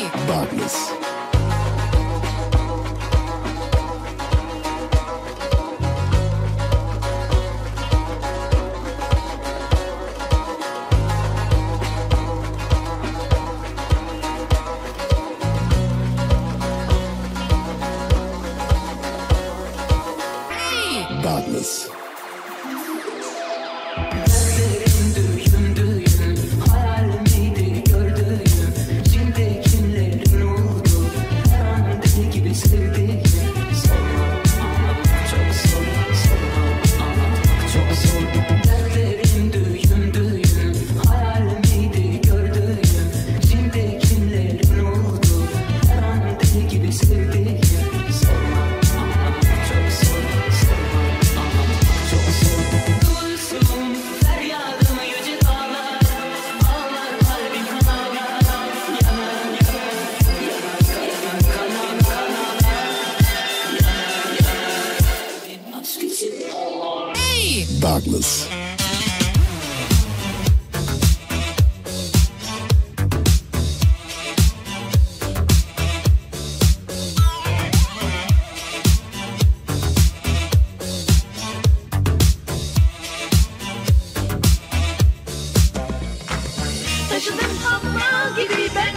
Darkness. Darkness. Gözlerim düşündüğüm, hayal miydi gördüğüm, şimdi kimlerin oldu, her an deli gibi sevdiğim. Sorma anlatmak çok zor, sorma anlatmak çok zor. Gözlerim düşündüğüm, hayal miydi gördüğüm, şimdi kimlerin oldu, her an deli gibi sevdiğim. Sorma anlatmak çok zor, sorma anlatmak çok zor. Duysun feryadımı yüce dağlar, ağlar kalbim kanalar, yanar yanar yanar kanalar, aşk için ağlar. Darkness. Taşıdım toprağı gibi ben